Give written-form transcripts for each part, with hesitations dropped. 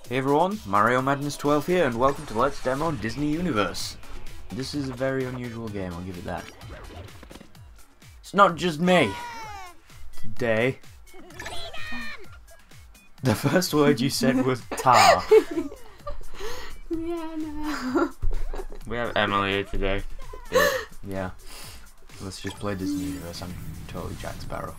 Hey everyone, Mario Madness 12 here, and welcome to Let's Demo Disney Universe. This is a very unusual game, I'll give it that. It's not just me. Today, the first word you said was tar. Yeah, no. We have Emily here today. Yeah. Let's just play Disney Universe. I'm totally Jack Sparrow.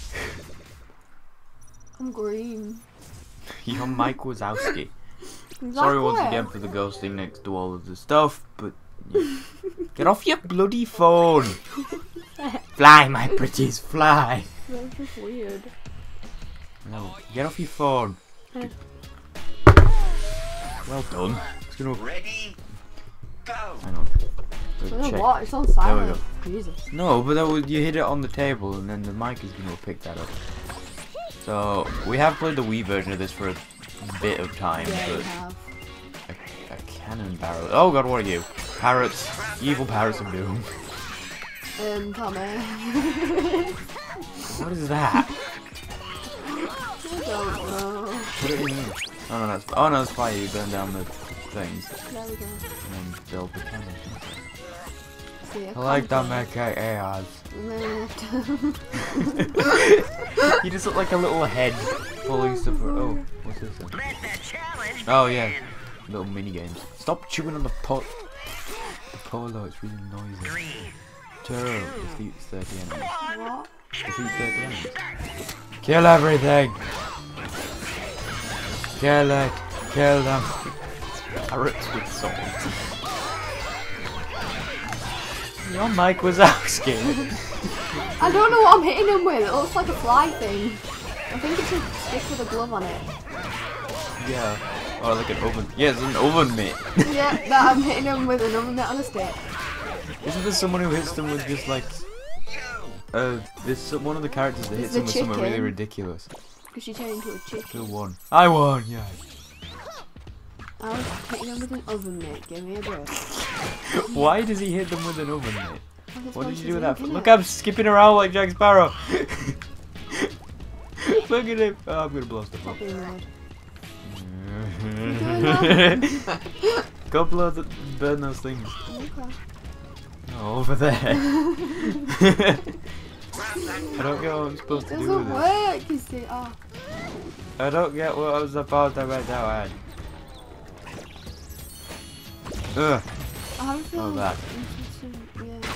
I'm green. You're Mike Wazowski. Exactly. Sorry once again for the ghosting next to all of the stuff, but yeah. Get off your bloody phone! Fly, my pretties, fly! That's just weird. No, get off your phone. Well done. It's gonna... Ready? Go! Hang on. I don't know Check. what, it's on silent. There we Jesus. No, but that was, you hit it on the table and then the mic is gonna pick that up. So, we have played the Wii version of this for a bit of time, Yeah, you but have. a cannon barrel. Oh god, what are you? Parrots. Evil parrots of doom. Tommy. What is that? I don't know. What do you mean? Oh no, that's fire. You burn down the things There we go. and then build the cannon. See, I like that make AIs. You just look like a little head pulling stuff. Oh, what's this then? Let the challenge Oh yeah, little mini games. Stop chewing on the pot. The polo, it's really noisy. 3, Turtle, defeats 30 enemies. What? Defeat 30 enemies. Kill everything! Kill it! Kill them! Parrots with salt. Your Mike Wazowski. I don't know what I'm hitting him with. It looks like a fly thing. I think it's a stick with a glove on it. Yeah. Oh, like an oven. Yeah, it's an oven mitt. Yeah, that I'm hitting him with an oven mitt on a stick. Isn't there someone who hits them with just like... there's one of the characters that hits The them with something really chicken. ridiculous. Because she turned into a chicken. Who won? I won, yeah. I was hitting him with an oven mitt. Give me a break. Why does he hit them with an oven mitt? What did you do with that? Look Look, I'm skipping around like Jack Sparrow. Look at him. Oh, I'm gonna blow stuff up. Go burn those things. Okay. Oh, over there. I don't get what I'm supposed to do Doesn't with it. work, you see. Oh. I don't get what I was supposed to right now, Ed. Ugh. I have a feeling that. yeah.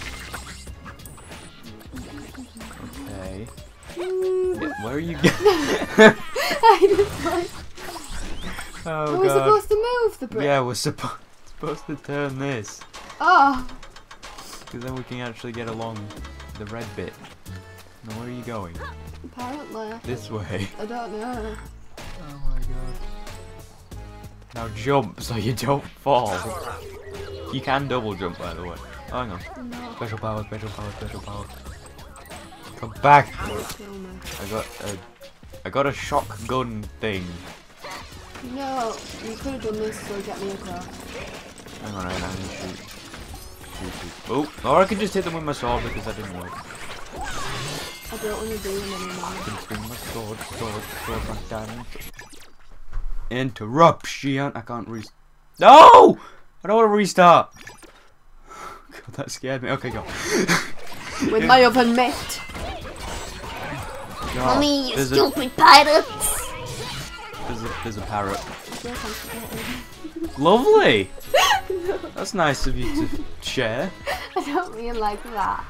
Okay. Mm. Yeah, where are you going? I just like. Oh Are we god. supposed to move the brick? Yeah, we're supposed to turn this. Oh. Because then we can actually get along the red bit. Now where are you going? Apparently. This way. I don't know. Oh my god. Now jump so you don't fall. You can double jump by the way. Oh, hang on. No. Special power, special power, special power. Come back! Don't kill me. I got a shotgun thing. No, you could have done this to get me across. Hang on, I need to shoot. Oh, or I could just hit them with my sword because that didn't work. I don't want to do them anymore. I can swing my sword back down. Interruption! I can't restart. No! I don't want to restart! God, that scared me. Okay, go. With my oven mitt. God, Mommy, you there's stupid pirates! there's a parrot. So constipated. Lovely! That's nice of you to share. I don't mean like that.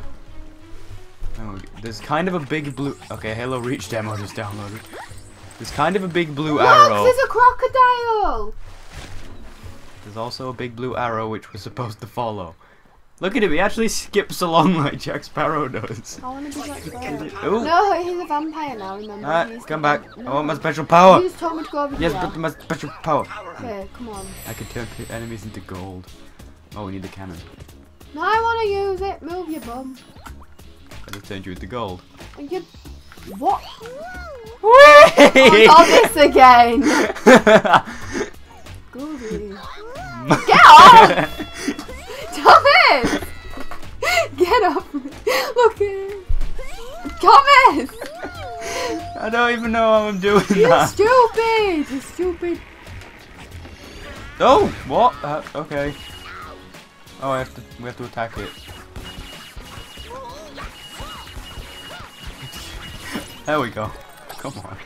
Oh, there's kind of a big blue... Okay, Halo Reach demo just downloaded. There's kind of a big blue Look, arrow. there's a crocodile! There's also a big blue arrow which we're supposed to follow. Look at him, he actually skips along like Jack Sparrow does. I want to be Jack Sparrow. Ooh. No, he's a vampire now, remember? Alright, He's come the back. vamp- I want my No. special power. You just told me to go over Yes, here. but my special power. Okay, come on. I can turn enemies into gold. Oh, we need the cannon. No, I want to use it. Move your bum. I just turned you into gold. And you... What? Whee! Oh, not this again. Goody. Get off! Thomas! Get off me. Look at him. Thomas! I don't even know how I'm doing You're that. stupid! You're stupid Oh, what? Okay. Oh, we have to attack it. There we go. Come on.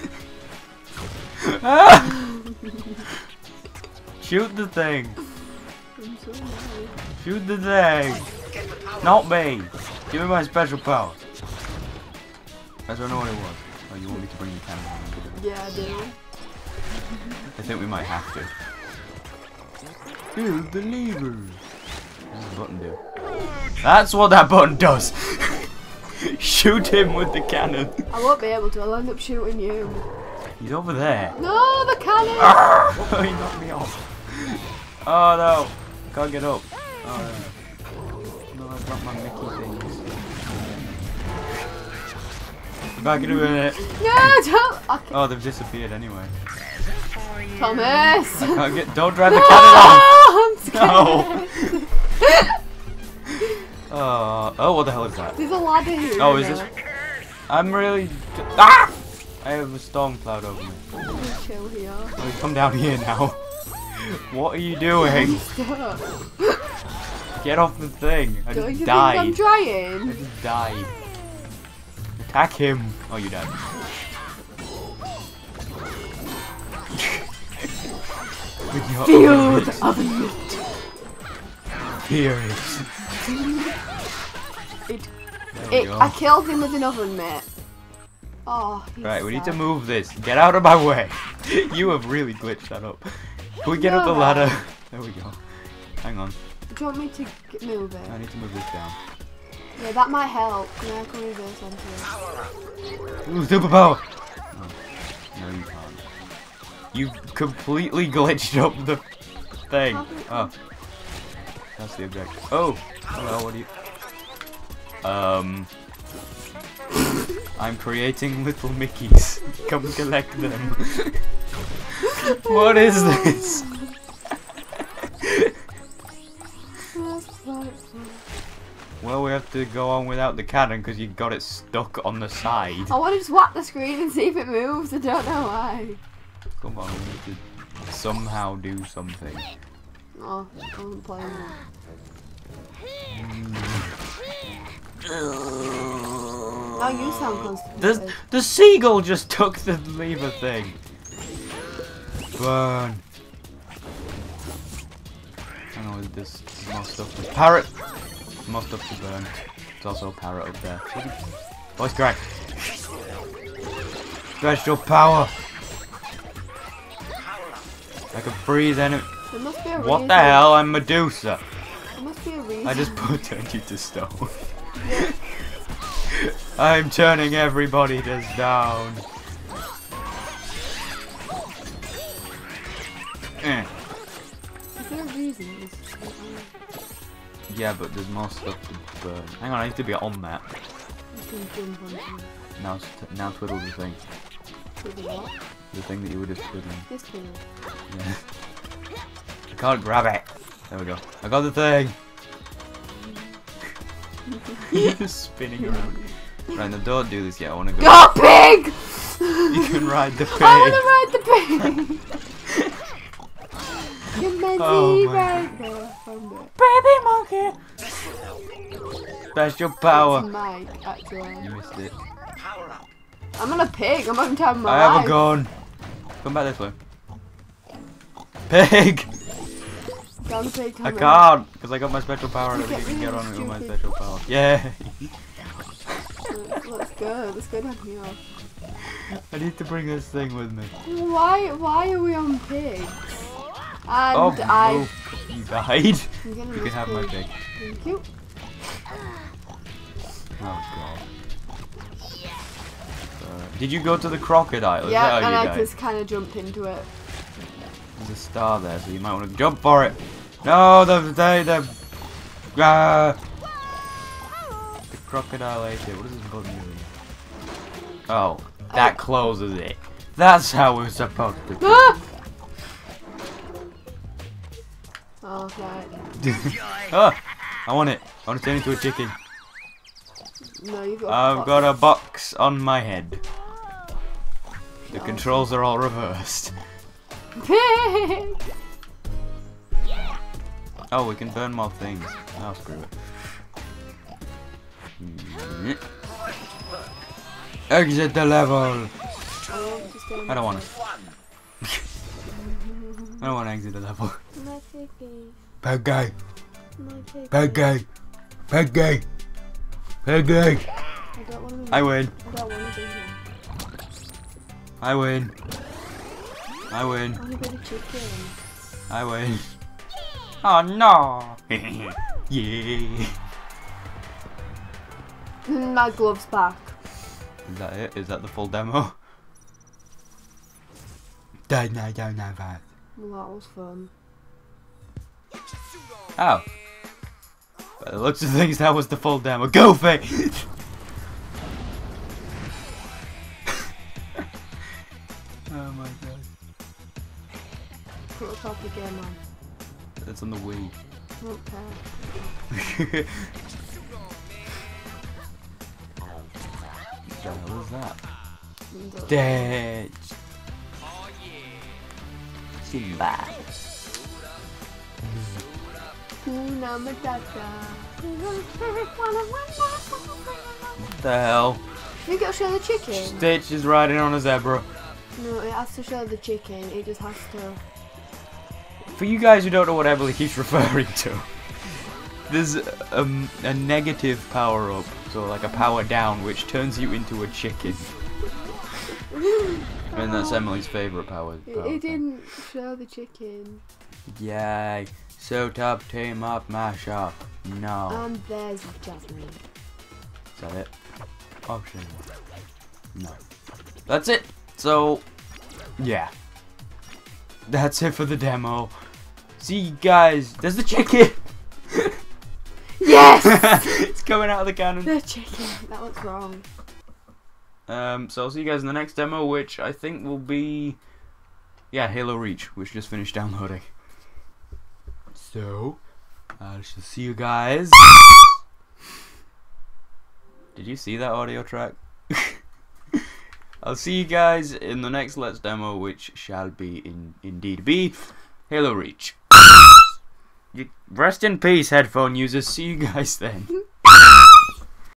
Ah! Shoot the thing. I'm so mad. Shoot the thing. Not me. Give me my special power. I don't know what it was. Oh, you want me to bring the cannon on? Yeah, I do. I think we might have to. Pull the lever. What does the button do? That's what that button does. Shoot him with the cannon. I won't be able to. I'll end up shooting you. He's over there. No, the cannon! Oh, he knocked me off. Oh no. Can't get up. Oh no. No, I've got my Mickey things. Be back in a minute. No, don't! Oh, they've disappeared anyway. Thomas! Don't drive the cannon off! I'm scared. No! Oh, what the hell is that? There's a ladder here. Oh, is this? I'm really. Ah! I have a storm cloud over me. Chill here. Oh, come down here now. What are you doing? Stop. Get off the thing. I Don't just you died. think I'm trying? I just died. Attack him. Oh, you died. Field of meat. Furious. I killed him with an oven mitt. Oh, Right, we need to move this. Get out of my way. You have really glitched that up. Can we get up the ladder? There we go. Hang on. Do you want me to move it? I need to move this down. Yeah, that might help. Yeah, I can reverse onto it. Ooh, superpower! No, you can't. You've completely glitched up the thing. Oh. That's the objective. Oh! Hello, what do you... I'm creating little Mickeys. Come collect them. What is this? Well, we have to go on without the cannon because you got it stuck on the side. I want to just whack the screen and see if it moves. I don't know why. Come on, we need to somehow do something. Oh, I wasn't playing that. Now you sound constipated. The seagull just took the lever thing. Burn. I know there's more stuff to parrot. More stuff to burn. There's also a parrot up there. Voice crack. Special power. I can freeze enemy. There must be a reason. What the hell? I'm Medusa. There must be a reason. I just turned you to stone. I'm turning everybody to stone. Is there a reason? Yeah, but there's more stuff to burn. Hang on, I need to be on that. You can jump onto it. Now twiddle the thing. With the what? The thing that you were just twiddling. This thing. Yeah. I can't grab it. There we go. I got the thing. You're just spinning around. Right, now don't do this yet. I want to go. Go pig! You can ride the pig. I want to ride the pig. You're meant Oh to my right there. Found it. Baby monkey. Special power. It's Mike, actually. You missed it. I'm on a pig. I'm having time of my I have life. a gun. Come back this way. Pig. Down the pig. I can't because I got my special power and You everything can get get on it with my stupid. special power. Yeah. Let's go. Let's go down here. I need to bring this thing with me. Why are we on pigs? And Oh, I. you died. I'm gonna You can have my pig. pig. Thank you. Oh god. Did you go to the crocodile? Is Yeah, that how and you I died? just kind of jumped into it. There's a star there, so you might want to jump for it. No, the crocodile ate it. What does this button do? Oh, that closes it. That's how we're supposed to do. Ah! Oh, right. Oh, I want it. I want to turn into a chicken. No, you've got. I've got a box on my head. The Oh. controls are all reversed. Pig! Oh, we can burn more things. Oh, screw it. Exit the level! I don't want to. I don't want to exit the level. Bad guy! Bad guy! Bad guy! Bad guy! I win! I win! I win! I win! Oh no! Yeah! My glove's back. Is that it? Is that the full demo? Don't know that. Well, that was fun. Oh. By the looks of things, that was the full demo. Go, Faye! Oh my god. Put a top of game on. That's on the Wii. Okay. What the hell is that? Dead. Simba. Hakuna Matata. What the hell? You gotta show the chicken. Stitch is riding on a zebra. No, it has to show the chicken. It just has to. For you guys who don't know what Emily keeps referring to, there's a negative power up, so like a power down, which turns you into a chicken. And that's Emily's favourite power. It didn't show the chicken. Yay. So top team up mashup. No. And there's Jasmine. Is that it? Option. No. That's it. So, yeah. That's it for the demo. See you guys. There's the chicken. Yes! It's coming out of the cannon. The chicken. That looks wrong. So I'll see you guys in the next demo, which I think will be, yeah, Halo Reach, which just finished downloading. So, I shall see you guys. Did you see that audio track? I'll see you guys in the next Let's Demo, which shall be indeed be Halo Reach. Rest in peace, headphone users. See you guys then.